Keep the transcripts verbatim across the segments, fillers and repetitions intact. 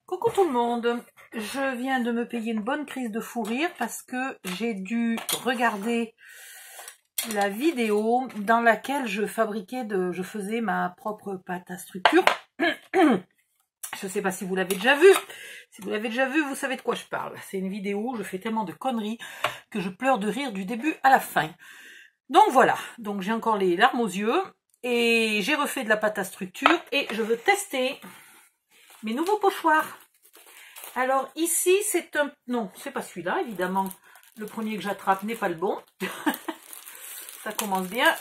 Coucou tout le monde, je viens de me payer une bonne crise de fou rire parce que j'ai dû regarder la vidéo dans laquelle je fabriquais, de, je faisais ma propre pâte à structure. Je ne sais pas si vous l'avez déjà vu. Si vous l'avez déjà vu, vous savez de quoi je parle. C'est une vidéo où je fais tellement de conneries que je pleure de rire du début à la fin. Donc voilà, donc j'ai encore les larmes aux yeux et j'ai refait de la pâte à structure et je veux tester mes nouveaux pochoirs. Alors ici c'est un... Non, c'est pas celui-là évidemment. Le premier que j'attrape n'est pas le bon. Ça commence bien.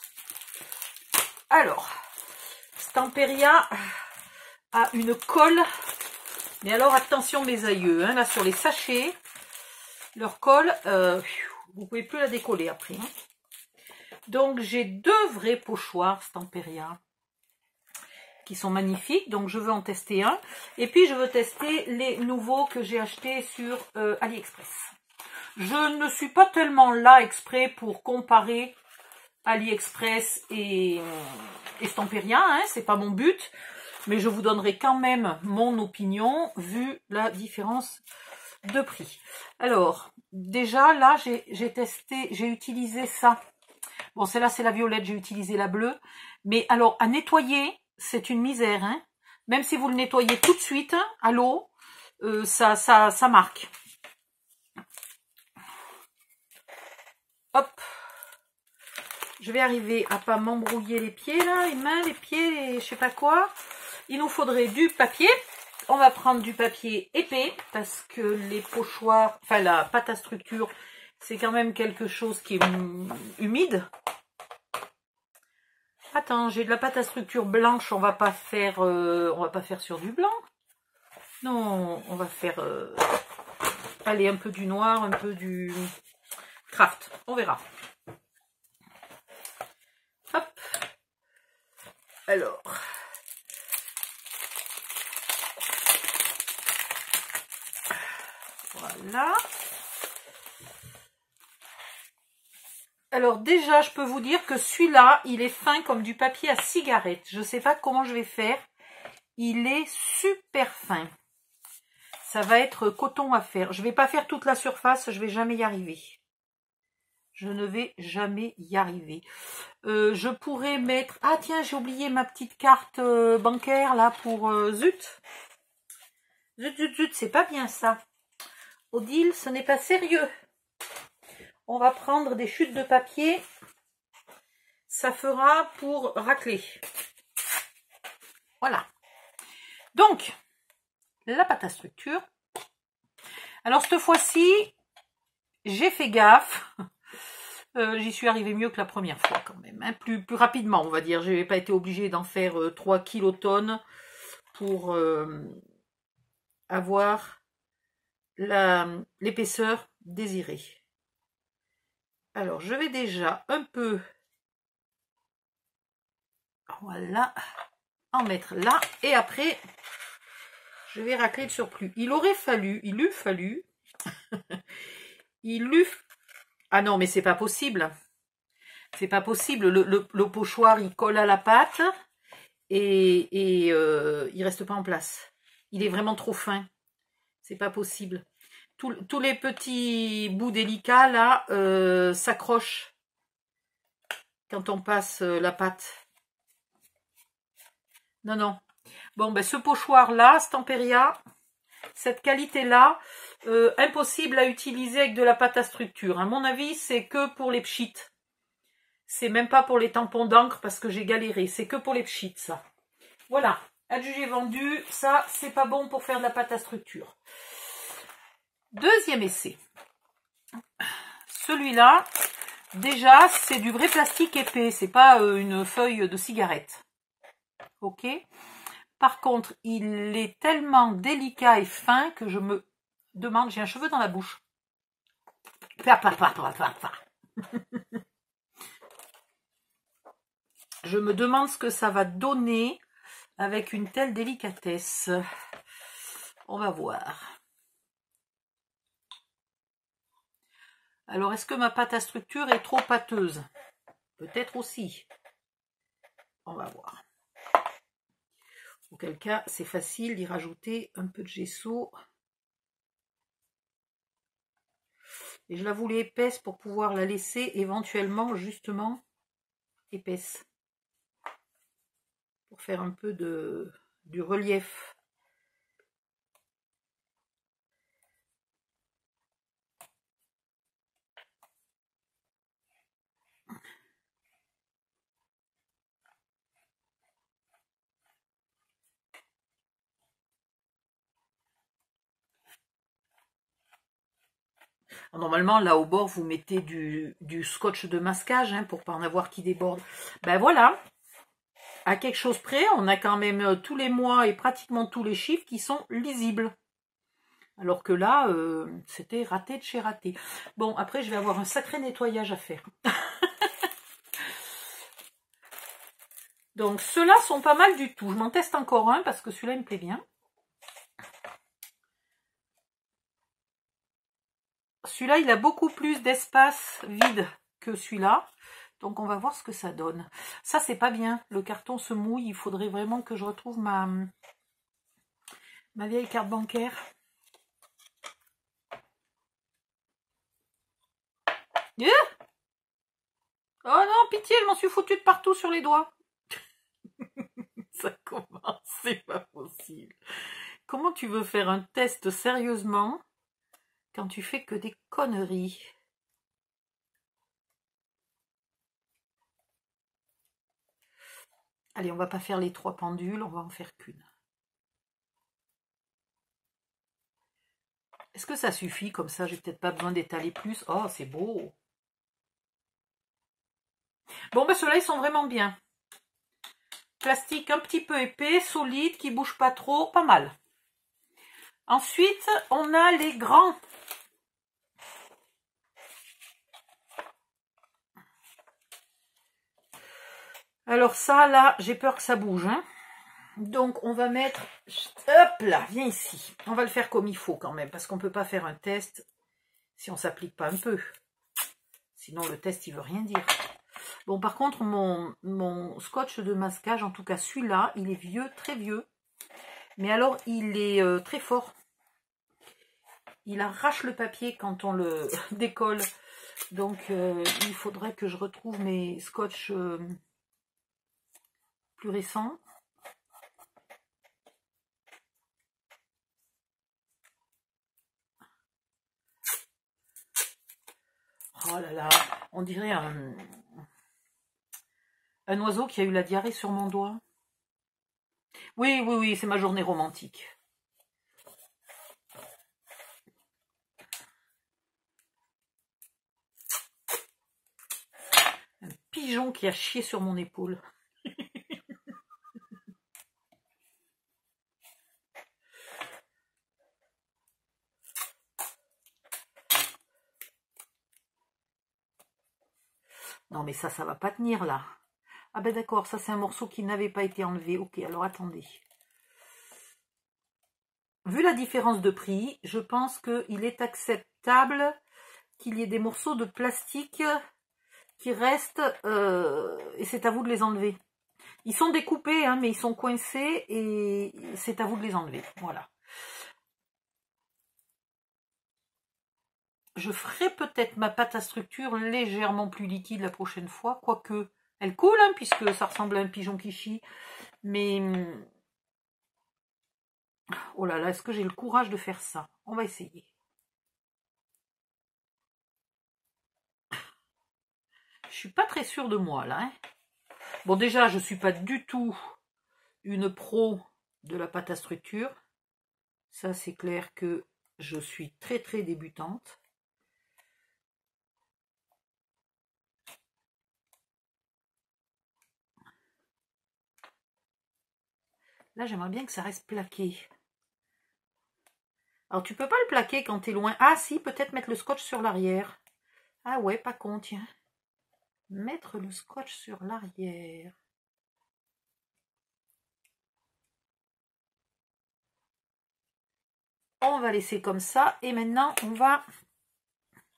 Alors, Stamperia a une colle. Mais alors attention mes aïeux, hein, là sur les sachets, leur colle, euh, vous pouvez plus la décoller après. Hein. Donc j'ai deux vrais pochoirs Stamperia qui sont magnifiques, donc je veux en tester un. Et puis je veux tester les nouveaux que j'ai achetés sur euh, AliExpress. Je ne suis pas tellement là exprès pour comparer AliExpress et, et Stamperia, hein, c'est pas mon but. Mais je vous donnerai quand même mon opinion vu la différence de prix. Alors, déjà là, j'ai testé, j'ai utilisé ça. Bon, celle-là, c'est la violette, j'ai utilisé la bleue. Mais alors, à nettoyer, c'est une misère. Hein. Même si vous le nettoyez tout de suite hein, à l'eau, euh, ça, ça, ça marque. Hop. Je vais arriver à pas m'embrouiller les pieds, là, les mains, les pieds, les, je sais pas quoi. Il nous faudrait du papier. On va prendre du papier épais parce que les pochoirs, enfin la pâte à structure, c'est quand même quelque chose qui est humide. Attends, j'ai de la pâte à structure blanche. On va pas faire, euh, on va pas faire sur du blanc. Non, on va faire, euh, allez, un peu du noir, un peu du craft. On verra. Hop. Alors. Voilà. Alors déjà, je peux vous dire que celui-là, il est fin comme du papier à cigarette. Je ne sais pas comment je vais faire. Il est super fin. Ça va être coton à faire. Je ne vais pas faire toute la surface, je ne vais jamais y arriver. Je ne vais jamais y arriver. Euh, je pourrais mettre... Ah tiens, j'ai oublié ma petite carte euh, bancaire là pour... Euh, zut. Zut, zut, zut, c'est pas bien ça. Odile, ce n'est pas sérieux. On va prendre des chutes de papier. Ça fera pour racler. Voilà. Donc, la pâte à structure. Alors, cette fois-ci, j'ai fait gaffe. Euh, J'y suis arrivée mieux que la première fois quand même. Hein. Plus, plus rapidement, on va dire. Je n'ai pas été obligée d'en faire euh, trois kilotonnes pour euh, avoir l'épaisseur désirée. Alors, je vais déjà un peu, voilà, en mettre là. Et après, je vais racler le surplus. Il aurait fallu, il eût fallu, il eût... Ah non, mais c'est pas possible. C'est pas possible. Le, le, le pochoir, il colle à la pâte et, et euh, il reste pas en place. Il est vraiment trop fin. C'est pas possible. Tous, tous les petits bouts délicats, là, euh, s'accrochent quand on passe euh, la pâte. Non, non. Bon, ben ce pochoir-là, Stamperia, cette qualité-là, euh, impossible à utiliser avec de la pâte à structure. À mon avis, c'est que pour les pchits. C'est même pas pour les tampons d'encre parce que j'ai galéré. C'est que pour les pchits, ça. Voilà. Adjugé vendu. Ça, c'est pas bon pour faire de la pâte à structure. Deuxième essai. Celui-là, déjà, c'est du vrai plastique épais. C'est pas euh, une feuille de cigarette. Ok. Par contre, il est tellement délicat et fin que je me demande... J'ai un cheveu dans la bouche. Je me demande ce que ça va donner avec une telle délicatesse. On va voir. Alors, est-ce que ma pâte à structure est trop pâteuse? Peut-être aussi. On va voir. Auquel cas, c'est facile d'y rajouter un peu de gesso. Et je la voulais épaisse pour pouvoir la laisser éventuellement justement épaisse. Pour faire un peu de du relief. Normalement, là au bord, vous mettez du, du scotch de masquage hein, pour pas en avoir qui déborde. Ben voilà, à quelque chose près, on a quand même tous les mois et pratiquement tous les chiffres qui sont lisibles. Alors que là, euh, c'était raté de chez raté. Bon, après, je vais avoir un sacré nettoyage à faire. Donc, ceux-là sont pas mal du tout. Je m'en teste encore un parce que celui-là, il me plaît bien. Celui-là, il a beaucoup plus d'espace vide que celui-là. Donc, on va voir ce que ça donne. Ça, c'est pas bien. Le carton se mouille. Il faudrait vraiment que je retrouve ma, ma vieille carte bancaire. Yeah. Oh non, pitié, je m'en suis foutue de partout sur les doigts. Ça commence, c'est pas possible. Comment tu veux faire un test sérieusement quand tu fais que des conneries? Allez, on va pas faire les trois pendules, on va en faire qu'une. Est-ce que ça suffit comme ça? J'ai peut-être pas besoin d'étaler plus. Oh, c'est beau. Bon, ben ceux-là, ils sont vraiment bien. Plastique un petit peu épais, solide, qui bouge pas trop, pas mal. Ensuite, on a les grands. Alors ça, là, j'ai peur que ça bouge. Hein. Donc, on va mettre... Hop là, viens ici. On va le faire comme il faut quand même, parce qu'on ne peut pas faire un test si on ne s'applique pas un peu. Sinon, le test, il veut rien dire. Bon, par contre, mon, mon scotch de masquage, en tout cas celui-là, il est vieux, très vieux. Mais alors, il est euh, très fort. Il arrache le papier quand on le décolle. Donc, euh, il faudrait que je retrouve mes scotch euh, plus récents. Oh là là, on dirait un, un oiseau qui a eu la diarrhée sur mon doigt. Oui, oui, oui, c'est ma journée romantique. Un pigeon qui a chié sur mon épaule. Non, mais ça, ça va pas tenir, là. Ah ben d'accord, ça, c'est un morceau qui n'avait pas été enlevé. Ok, alors attendez. Vu la différence de prix, je pense qu'il est acceptable qu'il y ait des morceaux de plastique qui restent, euh, et c'est à vous de les enlever. Ils sont découpés, hein, mais ils sont coincés, et c'est à vous de les enlever. Voilà. Je ferai peut-être ma pâte à structure légèrement plus liquide la prochaine fois, quoique elle coule, hein, puisque ça ressemble à un pigeon qui chie. Mais, oh là là, est-ce que j'ai le courage de faire ça? On va essayer. Je suis pas très sûre de moi, là. Hein. Bon, déjà, je suis pas du tout une pro de la pâte à structure. Ça, c'est clair que je suis très très débutante. Là, j'aimerais bien que ça reste plaqué. Alors, tu peux pas le plaquer quand tu es loin. Ah, si, peut-être mettre le scotch sur l'arrière. Ah ouais, pas con, tiens. Mettre le scotch sur l'arrière. On va laisser comme ça. Et maintenant, on va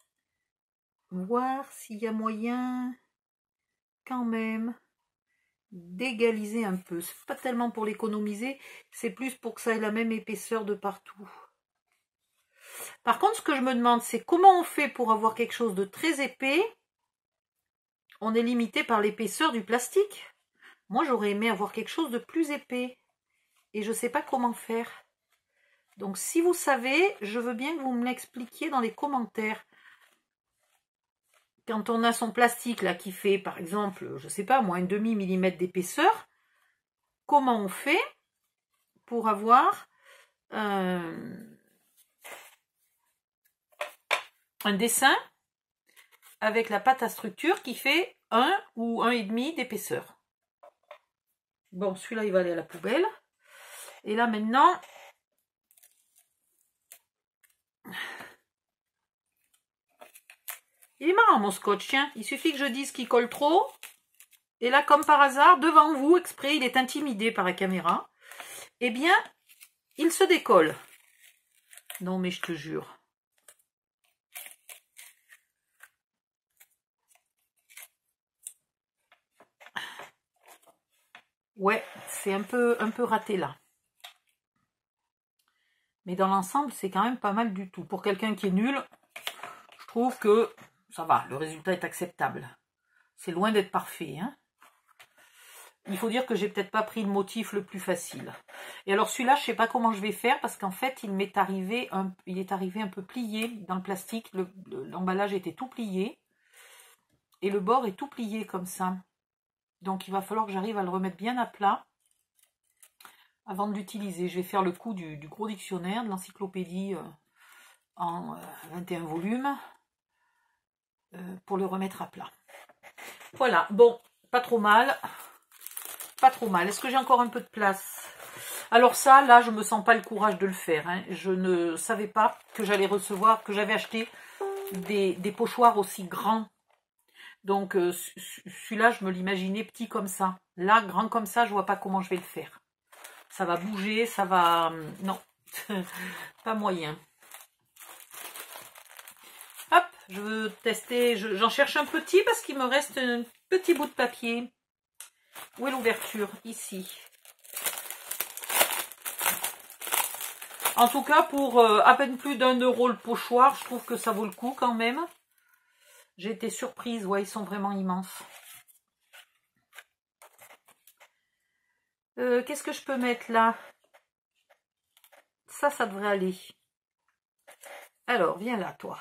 voir s'il y a moyen, quand même, d'égaliser un peu. C'est pas tellement pour l'économiser, c'est plus pour que ça ait la même épaisseur de partout. Par contre, ce que je me demande, c'est comment on fait pour avoir quelque chose de très épais. On est limité par l'épaisseur du plastique. Moi, j'aurais aimé avoir quelque chose de plus épais. Et je ne sais pas comment faire. Donc, si vous savez, je veux bien que vous me l'expliquiez dans les commentaires. Quand on a son plastique là qui fait, par exemple, je ne sais pas, moins un demi millimètre d'épaisseur, comment on fait pour avoir euh, un dessin avec la pâte à structure qui fait un ou un virgule cinq d'épaisseur. Bon, celui-là, il va aller à la poubelle. Et là, maintenant, il est marrant, mon scotch, tiens. Il suffit que je dise qu'il colle trop. Et là, comme par hasard, devant vous, exprès, il est intimidé par la caméra. Eh bien, il se décolle. Non, mais je te jure. Ouais, c'est un peu, un peu raté là. Mais dans l'ensemble, c'est quand même pas mal du tout. Pour quelqu'un qui est nul, je trouve que ça va, le résultat est acceptable. C'est loin d'être parfait. Hein. Il faut dire que j'ai peut-être pas pris le motif le plus facile. Et alors celui-là, je sais pas comment je vais faire parce qu'en fait, il m'est arrivé un, il est arrivé un peu plié dans le plastique. L'emballage le, était tout plié. Et le bord est tout plié comme ça. Donc il va falloir que j'arrive à le remettre bien à plat avant de l'utiliser. Je vais faire le coup du, du gros dictionnaire, de l'encyclopédie euh, en euh, vingt et un volumes euh, pour le remettre à plat. Voilà, bon, pas trop mal. Pas trop mal. Est-ce que j'ai encore un peu de place? Alors ça, là, je me sens pas le courage de le faire. Hein. Je ne savais pas que j'allais recevoir, que j'avais acheté des, des pochoirs aussi grands. Donc, euh, celui-là, je me l'imaginais petit comme ça. Là, grand comme ça, je vois pas comment je vais le faire. Ça va bouger, ça va... Non, pas moyen. Hop, je veux tester. J'en cherche un petit parce qu'il me reste un petit bout de papier. Où est l'ouverture? Ici. En tout cas, pour euh, à peine plus d'un euro le pochoir, je trouve que ça vaut le coup quand même. J'ai été surprise. Ouais, ils sont vraiment immenses. Euh, Qu'est-ce que je peux mettre là? Ça, ça devrait aller. Alors, viens là, toi.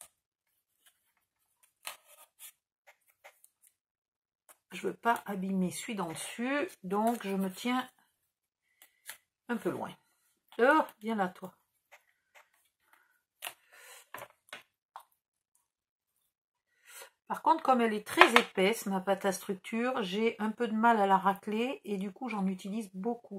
Je veux pas abîmer celui d'en dessus, donc je me tiens un peu loin. Oh, viens là, toi. Par contre, comme elle est très épaisse, ma pâte à structure, j'ai un peu de mal à la racler et du coup, j'en utilise beaucoup.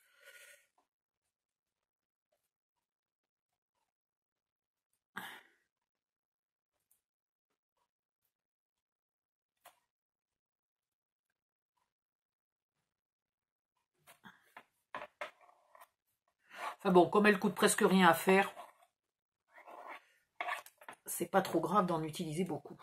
Enfin bon, comme elle coûte presque rien à faire, c'est pas trop grave d'en utiliser beaucoup.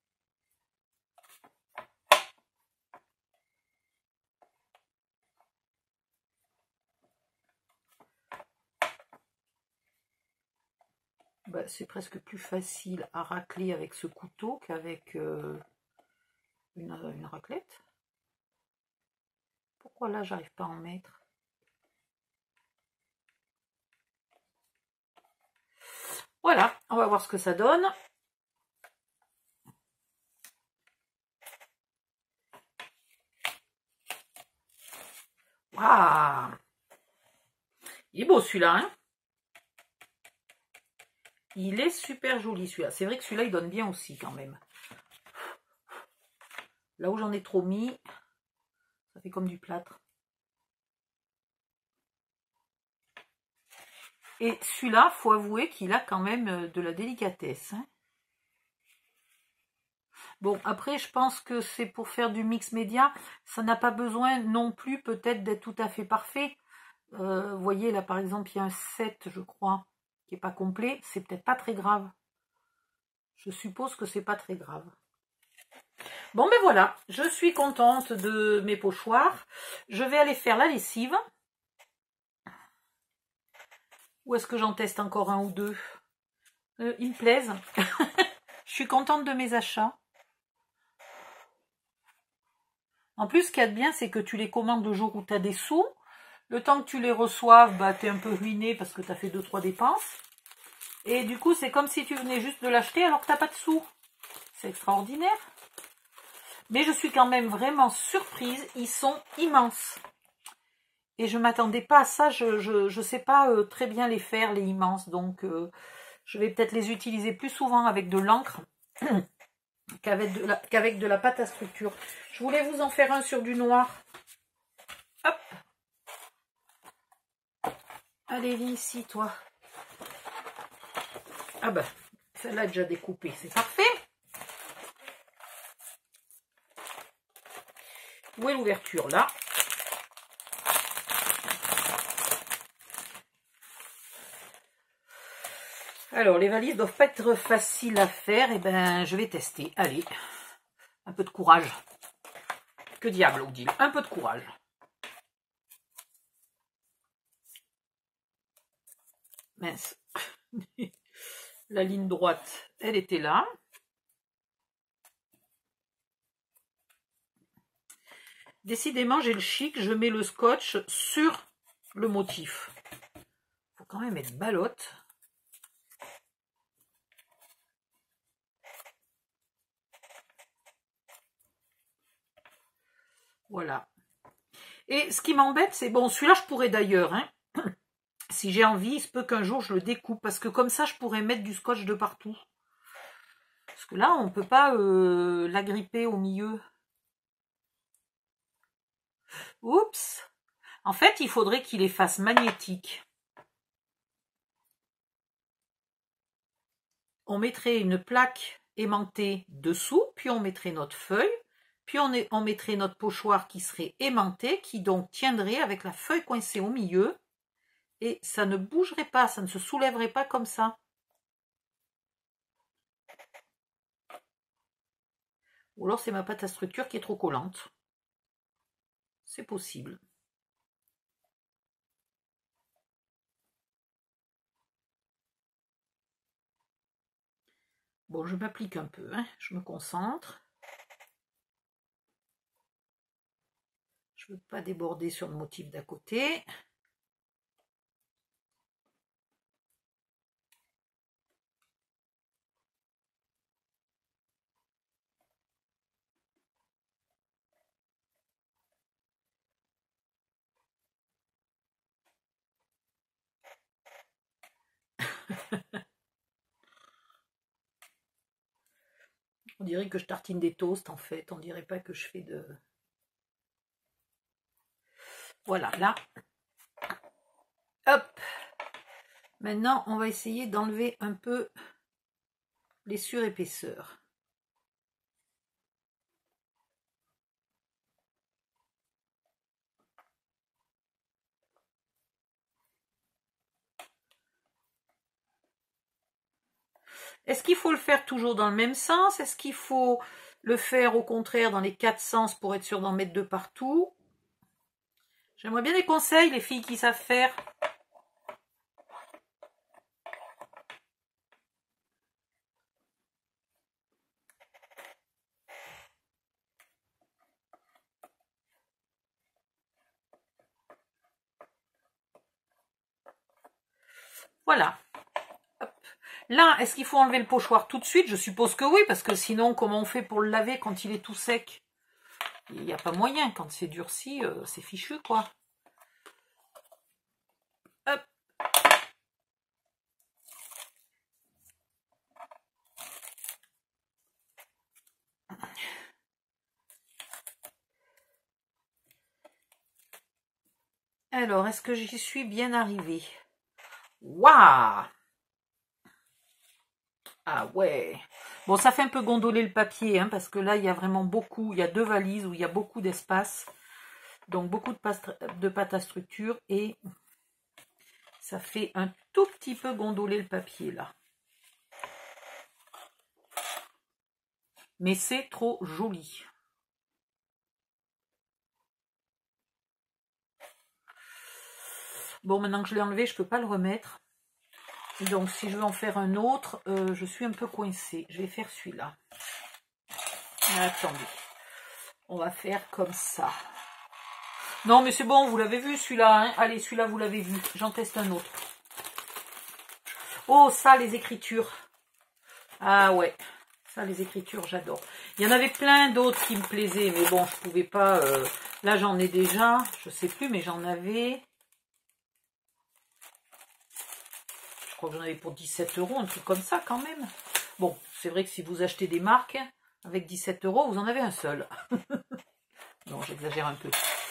Bah, c'est presque plus facile à racler avec ce couteau qu'avec euh, une, une raclette. Pourquoi là, j'arrive pas à en mettre? Voilà, on va voir ce que ça donne. Waouh! Il est beau celui-là, hein? Il est super joli celui-là. C'est vrai que celui-là, il donne bien aussi quand même. Là où j'en ai trop mis, ça fait comme du plâtre. Et celui-là, faut avouer qu'il a quand même de la délicatesse. Hein. Bon, après, je pense que c'est pour faire du mix média. Ça n'a pas besoin non plus peut-être d'être tout à fait parfait. Euh, vous voyez, là, par exemple, il y a un sept, je crois, qui n'est pas complet. C'est peut-être pas très grave. Je suppose que c'est pas très grave. Bon, ben voilà, je suis contente de mes pochoirs. Je vais aller faire la lessive. Ou est-ce que j'en teste encore un ou deux? euh, Ils me plaisent. Je suis contente de mes achats. En plus, ce qu'il y a de bien, c'est que tu les commandes le jour où tu as des sous. Le temps que tu les reçoives, bah, tu es un peu ruiné parce que tu as fait deux trois dépenses. Et du coup, c'est comme si tu venais juste de l'acheter alors que tu n'as pas de sous. C'est extraordinaire. Mais je suis quand même vraiment surprise. Ils sont immenses. Et je ne m'attendais pas à ça. Je ne je, je sais pas euh, très bien les faire, les immenses. Donc, euh, je vais peut-être les utiliser plus souvent avec de l'encre qu'avec de, la, qu'avec de la pâte à structure. Je voulais vous en faire un sur du noir. Hop. Allez, viens ici, toi. Ah ben, celle-là est déjà découpée. C'est parfait. Où est l'ouverture, là? Alors, les valises doivent pas être faciles à faire. Et ben, je vais tester. Allez, un peu de courage. Que diable, Odile, un peu de courage. Mince. La ligne droite, elle était là. Décidément, j'ai le chic. Je mets le scotch sur le motif. Faut quand même être ballotte. Voilà. Et ce qui m'embête, c'est... Bon, celui-là, je pourrais d'ailleurs... Hein, si j'ai envie, il se peut qu'un jour, je le découpe. Parce que comme ça, je pourrais mettre du scotch de partout. Parce que là, on ne peut pas euh, l'agripper au milieu. Oups. En fait, il faudrait qu'il les fasse magnétiques. On mettrait une plaque aimantée dessous, puis on mettrait notre feuille. Puis on, est, on mettrait notre pochoir qui serait aimanté, qui donc tiendrait avec la feuille coincée au milieu. Et ça ne bougerait pas, ça ne se soulèverait pas comme ça. Ou alors c'est ma pâte à structure qui est trop collante. C'est possible. Bon, je m'applique un peu, hein. Je me concentre. Je ne veux pas déborder sur le motif d'à côté. On dirait que je tartine des toasts en fait. On dirait pas que je fais de... Voilà, là. Hop. Maintenant, on va essayer d'enlever un peu les surépaisseurs. Est-ce qu'il faut le faire toujours dans le même sens? Est-ce qu'il faut le faire au contraire dans les quatre sens pour être sûr d'en mettre de partout? J'aimerais bien des conseils, les filles qui savent faire. Voilà. Hop. Là, est-ce qu'il faut enlever le pochoir tout de suite? Je suppose que oui, parce que sinon, comment on fait pour le laver quand il est tout sec? Il n'y a pas moyen. Quand c'est durci, euh, c'est fichu, quoi. Hop. Alors, est-ce que j'y suis bien arrivée? Waouh! Ah ouais. Bon, ça fait un peu gondoler le papier, hein, parce que là, il y a vraiment beaucoup, il y a deux valises où il y a beaucoup d'espace. Donc, beaucoup de, de pâte à structure et ça fait un tout petit peu gondoler le papier, là. Mais c'est trop joli. Bon, maintenant que je l'ai enlevé, je ne peux pas le remettre. Donc, si je veux en faire un autre, euh, je suis un peu coincée. Je vais faire celui-là. Attendez. On va faire comme ça. Non, mais c'est bon, vous l'avez vu celui-là. Hein. Allez, celui-là, vous l'avez vu. J'en teste un autre. Oh, ça, les écritures. Ah ouais. Ça, les écritures, j'adore. Il y en avait plein d'autres qui me plaisaient. Mais bon, je pouvais pas... Euh... Là, j'en ai déjà. Je sais plus, mais j'en avais... Je crois que j'en avais pour dix-sept euros, un truc comme ça quand même. Bon, c'est vrai que si vous achetez des marques, avec dix-sept euros, vous en avez un seul. Non, j'exagère un peu.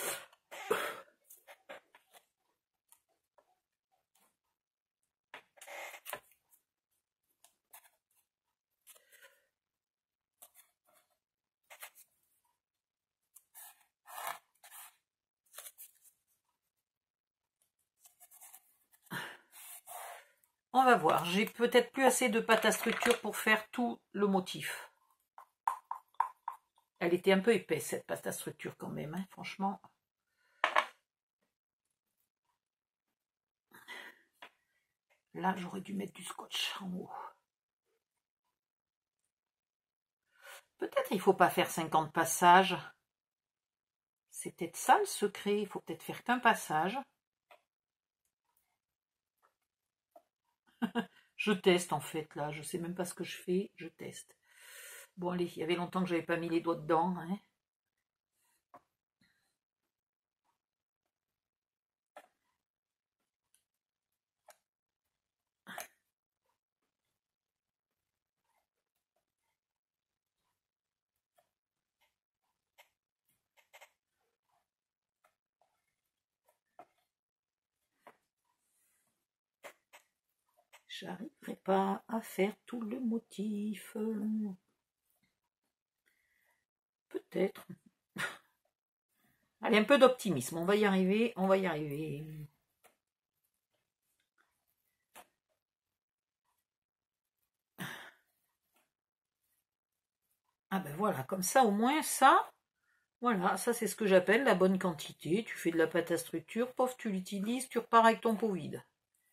On va voir. J'ai peut-être plus assez de pâte à structure pour faire tout le motif. Elle était un peu épaisse, cette pâte à structure quand même, hein, franchement. Là, j'aurais dû mettre du scotch en haut. Peut-être il ne faut pas faire cinquante passages. C'est peut-être ça le secret. Il faut peut-être faire qu'un passage. Je teste en fait là, je sais même pas ce que je fais, je teste. Bon allez, il y avait longtemps que j'avais pas mis les doigts dedans. Hein. J'arriverai pas à faire tout le motif. Peut-être. Allez, un peu d'optimisme. On va y arriver, on va y arriver. Ah ben voilà, comme ça au moins, ça, voilà, ça c'est ce que j'appelle la bonne quantité. Tu fais de la pâte à structure, pof, tu l'utilises, tu repars avec ton pot vide.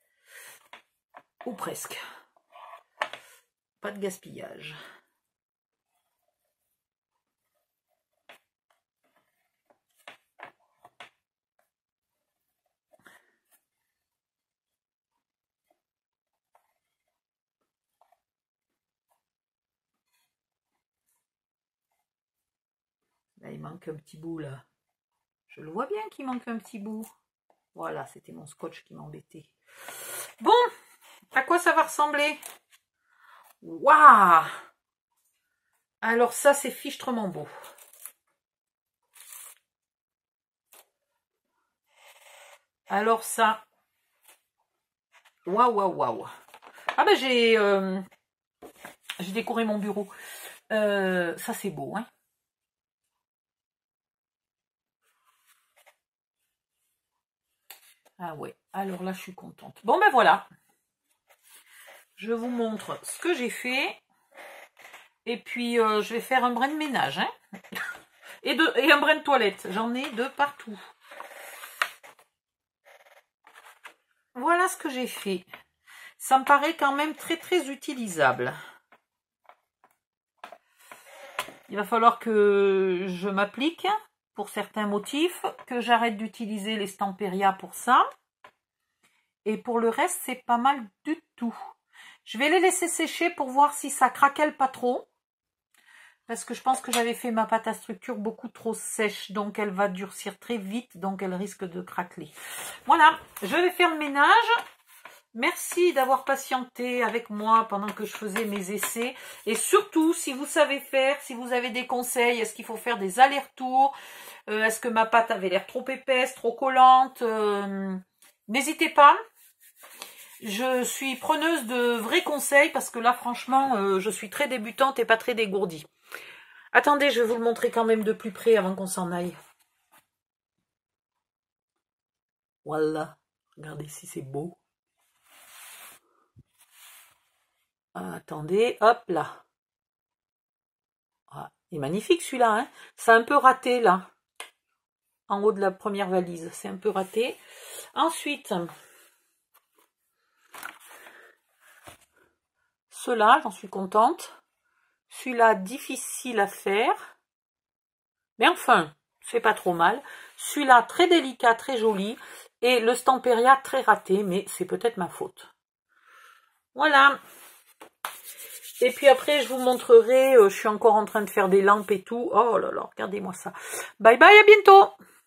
Ou presque. Pas de gaspillage. Là, il manque un petit bout, là. Je le vois bien qu'il manque un petit bout. Voilà, c'était mon scotch qui m'embêtait. Bon, à quoi ça va ressembler? Waouh! Alors ça, c'est fichtrement beau. Alors ça... Waouh, waouh, waouh. Ah ben, j'ai... Euh, j'ai décoré mon bureau. Euh, ça, c'est beau, hein? Ah ouais, alors là, je suis contente. Bon, ben voilà. Je vous montre ce que j'ai fait. Et puis, euh, je vais faire un brin de ménage. Hein, et, de, et un brin de toilette. J'en ai de partout. Voilà ce que j'ai fait. Ça me paraît quand même très, très utilisable. Il va falloir que je m'applique pour certains motifs, que j'arrête d'utiliser les Stamperia pour ça. Et pour le reste, c'est pas mal du tout. Je vais les laisser sécher pour voir si ça craquelle pas trop. Parce que je pense que j'avais fait ma pâte à structure beaucoup trop sèche. Donc elle va durcir très vite. Donc elle risque de craqueler. Voilà, je vais faire le ménage. Merci d'avoir patienté avec moi pendant que je faisais mes essais. Et surtout, si vous savez faire, si vous avez des conseils, est-ce qu'il faut faire des allers-retours? euh, Est-ce que ma pâte avait l'air trop épaisse, trop collante? euh, N'hésitez pas. Je suis preneuse de vrais conseils parce que là, franchement, euh, je suis très débutante et pas très dégourdie. Attendez, je vais vous le montrer quand même de plus près avant qu'on s'en aille. Voilà. Regardez si c'est beau. Ah, attendez, hop là. Il est magnifique celui-là, hein. C'est un peu raté là. En haut de la première valise, c'est un peu raté. Ensuite, ceux-là, j'en suis contente. Celui-là, difficile à faire. Mais enfin, c'est pas trop mal. Celui-là, très délicat, très joli. Et le Stamperia, très raté, mais c'est peut-être ma faute. Voilà. Et puis après, je vous montrerai, euh, je suis encore en train de faire des lampes et tout. Oh là là, regardez-moi ça. Bye bye, à bientôt.